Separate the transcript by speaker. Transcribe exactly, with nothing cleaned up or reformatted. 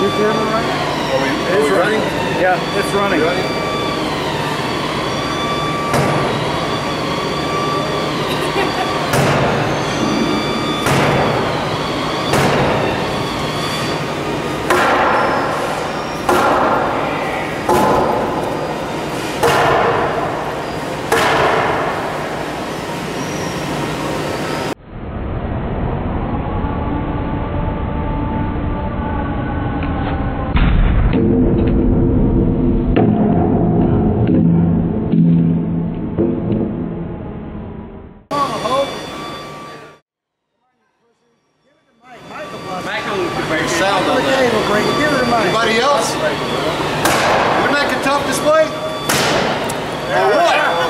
Speaker 1: Your camera running?
Speaker 2: Are we,
Speaker 1: It
Speaker 2: are
Speaker 1: is
Speaker 2: we
Speaker 1: running.
Speaker 2: ready?
Speaker 1: Yeah, it's running.
Speaker 2: You ready? Sound on that. Anybody else? Wouldn't that get tough display? All right.